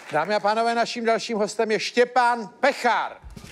Dámy a pánové, naším dalším hostem je Štěpán Pechar.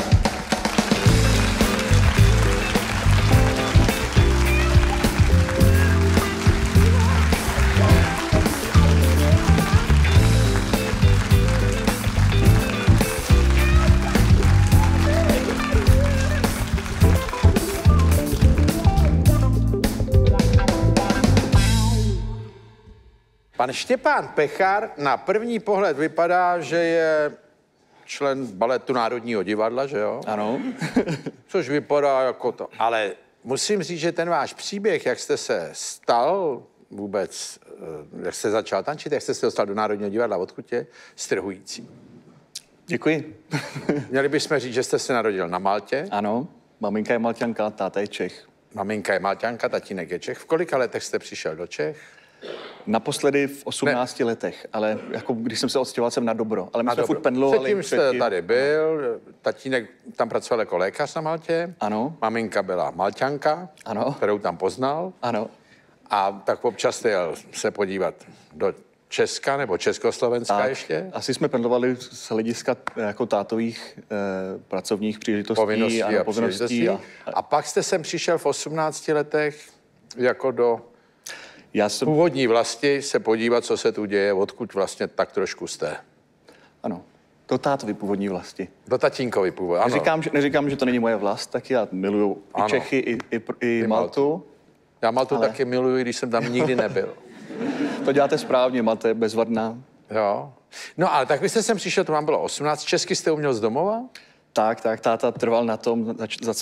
Pan Štěpán Pechar na první pohled vypadá, že je člen baletu Národního divadla, že jo? Ano. Což vypadá jako to. Ale musím říct, že ten váš příběh, jak jste se stal vůbec, jak jste začal tančit, jak jste se dostal do Národního divadla, odkud je, strhující. Děkuji. Měli bychom říct, že jste se narodil na Maltě. Ano, maminka je Malťanka, táta je Čech. Maminka je Malťanka, tatínek je Čech. V kolika letech jste přišel do Čech? Naposledy v 18 letech, ale jako když jsem se odstěhoval, jsem na dobro. Ale my jsme furt pendlovali. Předtím jste tady byl, tatínek tam pracoval jako lékař na Maltě. Ano. Maminka byla Malťanka, Ano. kterou tam poznal. Ano. A tak občas jste jel se podívat do Česka nebo Československa tak, ještě? Asi jsme pendlovali z hlediska jako tátových pracovních příležitostí a povinností. A pak jste sem přišel v 18 letech jako do původní vlasti se podívat, co se tu děje, odkud vlastně tak trošku jste. Ano, do tátovy původní vlasti. Do tatínkovy původní, ano. Neříkám, že to není moje vlast, taky já miluju i Čechy, i Maltu. Já Maltu taky miluju, když jsem tam nikdy nebyl. To děláte správně, Malta je bezvadná. Jo. No ale tak vy jste sem přišel, to vám bylo 18, česky jste uměl z domova? Tak, táta trval na tom,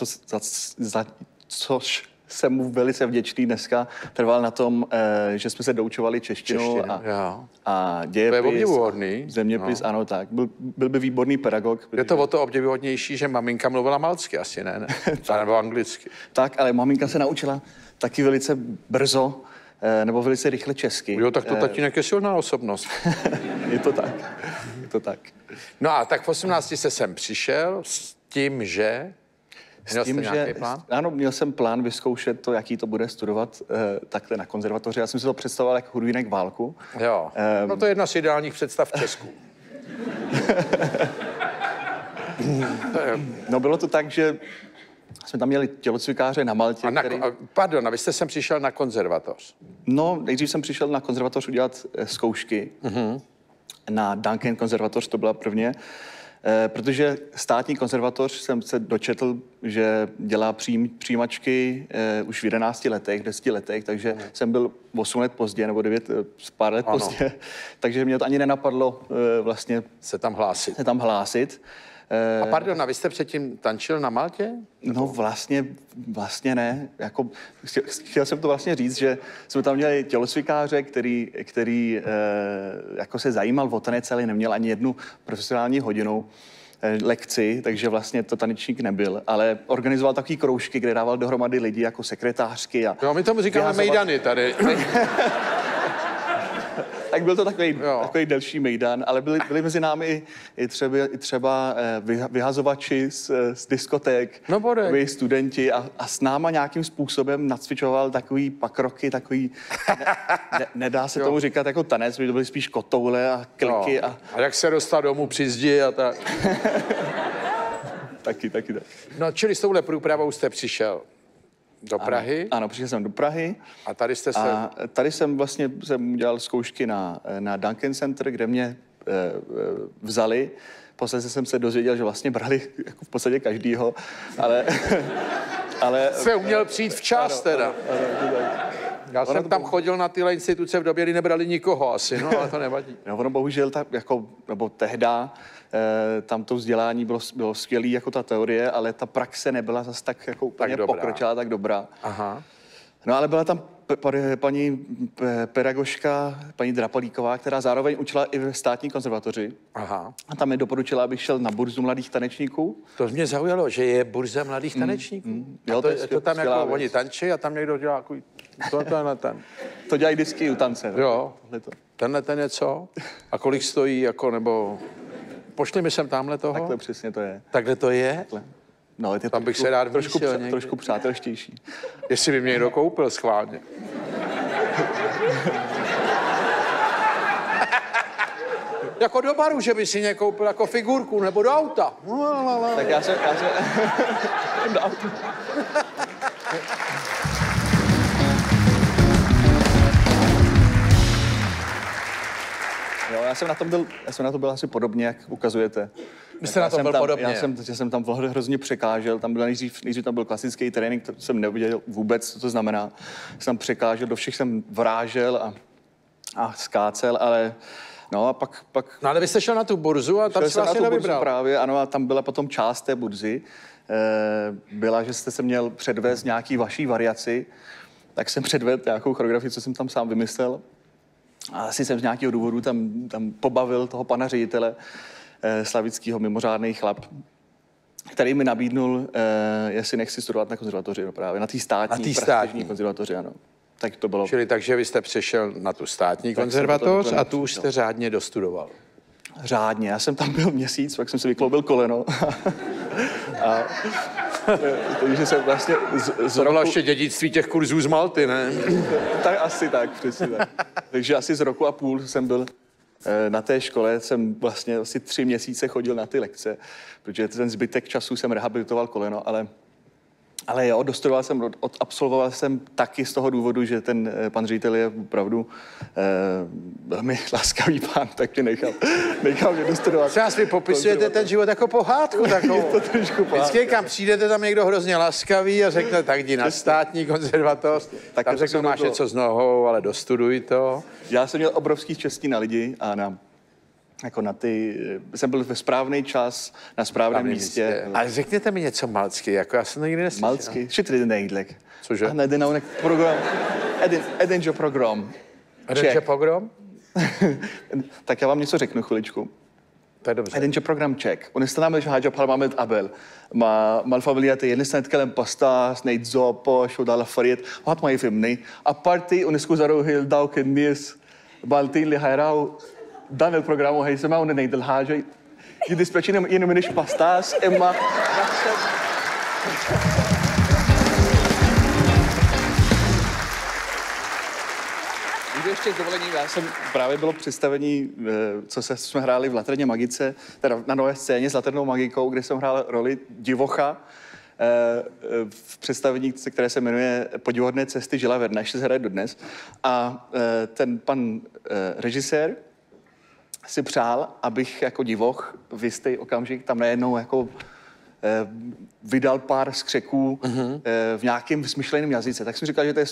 za což jsem mu velice vděčný dneska, trval na tom, že jsme se doučovali češtinu a dějepis, to je obdivuhodný. Zeměpis, ano, tak. Byl by výborný pedagog. Je to o to obdivuhodnější, že maminka mluvila maltsky asi, ne? Nebo anglicky. Tak, ale maminka se naučila taky velice brzo, nebo velice rychle česky. Jo, tak to tatínek je silná osobnost. Je to tak. No a tak v 18 jste sem přišel s tím, že... Měl jste nějaký plán? Ano, měl jsem plán vyzkoušet to, jaký to bude studovat takhle na konzervatoři. Já jsem si to představoval jako Hudvínek Válku. Jo, no to je jedna z ideálních představ v Česku. No bylo to tak, že jsme tam měli tělocvikáře na Maltě. Pardon, a vy jste sem přišel na konzervatoř? No, nejdřív jsem přišel na konzervatoř udělat zkoušky. Na Duncan konzervatoř to byla prvně. Protože státní konzervatoř jsem se dočetl, že dělá přijímačky už v 11 letech, 10 letech, takže jsem byl 8 let pozdě, nebo 9, pár let pozdě, takže mě to ani nenapadlo vlastně se tam hlásit. A pardon, a vy jste předtím tančil na Maltě? No vlastně ne. Jako, chtěl jsem to vlastně říct, že jsme tam měli tělocvikáře, který jako se zajímal o tanec, ale neměl ani jednu profesionální hodinu lekci, takže vlastně to tanečník nebyl, ale organizoval takový kroužky, kde dával dohromady lidi jako sekretářky. Jo, my tomu říkáme mejdany tady. Tak byl to takový delší mejdan, ale byli mezi námi i třeba vyhazovači z diskoték, studenti a s náma nějakým způsobem nacvičoval takový pakroky, takový, nedá se tomu říkat jako tanec, to byly spíš kotoule a kliky. A jak se dostal domů při zdi a tak. taky. No, čili s touhle průpravou jste přišel do Prahy? Ano, přišel jsem do Prahy. A tady jste se... Tady jsem udělal zkoušky na Duncan Center, kde mě vzali. Posledně jsem se dozvěděl, že vlastně brali jako v podstatě každýho, ale... Se uměl přijít včas teda. Ano, já jsem tam chodil na tyhle instituce v době, kdy nebrali nikoho asi, no ale to nevadí. No, ono bohužel nebo tehda, tam to vzdělání bylo skvělý jako ta teorie, ale ta praxe nebyla zase tak jako úplně pokročilá, tak dobrá. Aha. No ale byla tam paní pedagožka, paní Drapalíková, která zároveň učila i v státní konzervatoři. Aha. A tam mi doporučila, abych šel na burzu mladých tanečníků. To mě zaujalo, že je burza mladých tanečníků. Jo, to je tam jako oni tančí a tam někdo dělá takový... To dělají disky u tance. Jo. Tenhle ten je co? A kolik stojí, jako, nebo... Pošli mi sem tamhle toho? Takhle přesně to je. Takhle to je? Takhle. No, tam bych se rád trošku přátelštější. Jestli by mě někdo koupil schválně. Jako do baru, že by si někoupil jako figurku nebo do auta. Tak já jsem do auta. Jo, já jsem na to byl asi podobně, jak ukazujete. Vy jste na tom byl podobně. Já jsem tam hrozně překážel, tam byl nejdřív tam byl klasický trénink, to jsem nevěděl vůbec, co to znamená. Jsem tam překážel, do všech jsem vrážel a skácel, ale no a pak... No ale vy jste šel na tu burzu a tam si vlastně nevybral. Právě, ano, a tam byla potom část té burzy, byla, že jste se měl předvést nějaký vaší variaci, tak jsem předvedl nějakou choreografii, co jsem tam sám vymyslel. A asi jsem z nějakého důvodu tam pobavil toho pana ředitele Slavického, mimořádný chlap, který mi nabídnul, jestli nechci studovat na konzervatoři, no právě na té státní konzervatoři, ano. Tak to bylo. Čili takže vy jste přešel na tu státní konzervatoř a tu už jste řádně dostudoval. Řádně, já jsem tam byl měsíc, pak jsem si vykloubil koleno. Takže jsem vlastně to bylo ještě dědictví těch kurzů z Malty, ne? Tak asi tak, přesně tak. Takže asi z roku a půl jsem byl na té škole, jsem vlastně asi 3 měsíce chodil na ty lekce, protože ten zbytek času jsem rehabilitoval koleno, ale jo, dostudoval jsem, absolvoval jsem taky z toho důvodu, že ten pan ředitel je opravdu velmi laskavý pán, tak mě nechal mě dostudovat. Třeba vy popisujete ten život jako pohádku takovou. Je to trošku pohádka. Vždycky, kam přijdete, tam někdo hrozně laskavý a řekne, tak jdi na státní konzervatoř. Tak tam řeknu, máš něco s nohou, ale dostuduj to. Já jsem měl obrovský štěstí na lidi a jsem byl ve správný čas, na správném místě. Ale řekněte mi něco malcky, jako já jsem to nikdy neslyšel. Malcky? Šitry nejlek. Cože? A nejde program. Edenjo program. Edenjo program? Tak já vám něco řeknu chviličku. To je dobře. Edenjo program check. Unistáme, že Háďa Palmamet Abel. Malfaviliate jednesnetkelem pastas, nejdzo, šodala fariet. Hat mají filmny. A party uniskuzaru hildau kednis. Baltin li hajrau. Dan il-programmu ħejsema u ngħid il-ħaġa jiddispeċini jienu minix pastas imma ještě s dovolením, já jsem právě bylo představení, co jsme hráli v Laterně Magice, teda na Nové scéně s Laternou Magikou, kde jsem hrál roli divocha v představení, které se jmenuje Podivodné cesty Žila Verna, ještě se hraje dodnes. A ten pan režisér si přál, abych jako divoch v jistý okamžik tam najednou jako vydal pár skřeků v nějakém smyšleném jazyce. Tak jsem říkal, že to je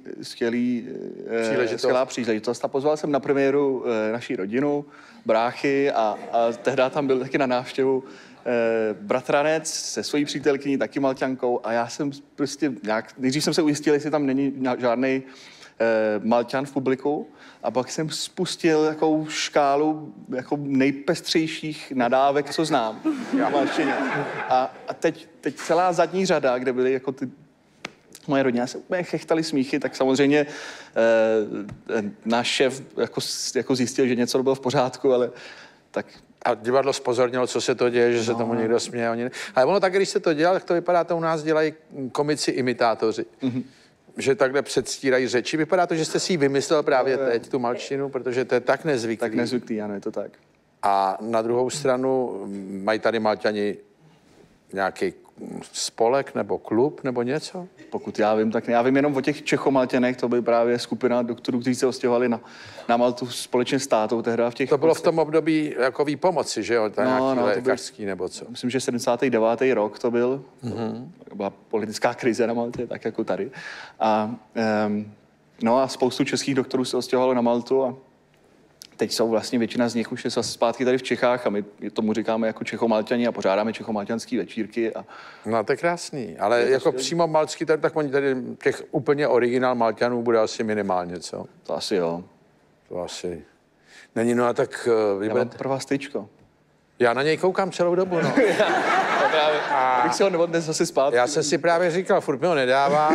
skvělá příležitost. A pozval jsem na premiéru naší rodinu, bráchy a tehdy tam byl taky na návštěvu bratranec se svojí přítelkyní, taky Malťankou a já jsem prostě nějak, nejdřív jsem se ujistil, jestli tam není žádný Malťan v publiku a pak jsem spustil takovou škálu jako nejpestřejších nadávek, co znám. A teď celá zadní řada, kde byly jako ty moje rodina, se úplně chechtali smíchy, tak samozřejmě náš šéf jako zjistil, že něco bylo v pořádku, ale tak... A divadlo zpozornilo, co se to děje, že se tomu někdo směje. Ale ono tak, když se to dělá, tak to vypadá, to u nás dělají komici imitátoři. Že takhle předstírají řeči. Vypadá to, že jste si ji vymyslel právě teď, tu malčinu, protože to je tak nezvyklý. Tak nezvyklý, ano, je to tak. A na druhou stranu mají tady Malťani nějaký spolek nebo klub nebo něco? Pokud já vím, tak ne. Já vím jenom o těch Čechomaltěnech, to by právě skupina doktorů, kteří se ostěhovali na Maltu společně s tátou tehdy v těch... To bylo v tom období jako výpomoci, že jo? Nějaký lékařský nebo co? Myslím, že 79. rok to byl. To byla politická krize na Maltě, tak jako tady. A spoustu českých doktorů se ostěhovalo na Maltu a teď jsou vlastně většina z nich už je zpátky tady v Čechách a my tomu říkáme jako Čechomalťani a pořádáme čechomalťanský večírky. No to je krásný, ale jako přímo maltský, tak oni tady těch úplně originál Malťanů bude asi minimálně, co? To asi jo. To asi. Není, no a tak... Já mám pro vás tyčko. Já na něj koukám celou dobu, no. A bych si ho neodnes zase zpátky. Já jsem si právě říkal, furt mi ho nedává.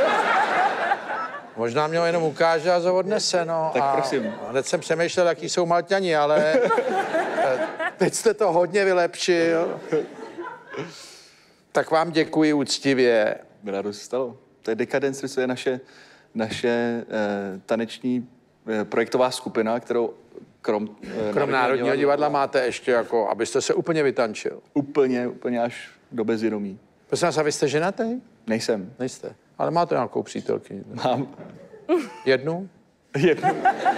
Možná mě ho jenom ukáže a to odnese, no. Tak prosím. Hned jsem přemýšlel, jaký jsou Malťani, ale teď jste to hodně vylepšil. Tak vám děkuji úctivě. Rádo se stalo. To je Decadence, to je naše taneční projektová skupina, kterou krom Národního divadla máte ještě jako, abyste se úplně vytančil. Úplně až do bezvědomí. Prosím vás, a vy jste ženatý? Nejsem. Nejste. Ale máte nějakou přítelkyni? Mám Jednu? jednu.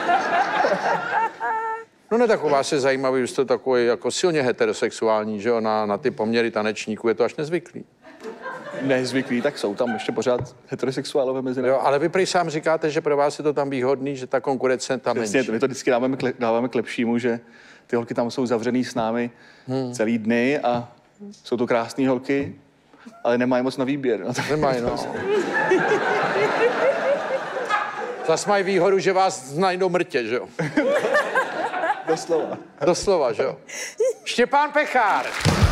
No ne, tak u vás je zajímavý, že jste takový jako silně heterosexuální, že jo, na ty poměry tanečníků je to až nezvyklý. Nezvyklý, tak jsou tam ještě pořád heterosexuálové mezi námi. Jo, ale vy prý sám říkáte, že pro vás je to tam výhodný, že ta konkurence tam Přesně, menší. my to vždycky dáváme k lepšímu, že ty holky tam jsou zavřený s námi celý dny a jsou to krásné holky, ale nemají moc na výběr. No, Nemají, no. Zas mají výhodu, že vás najdou mrtě, že jo? Doslova. Doslova, že jo? Štěpán Pechár.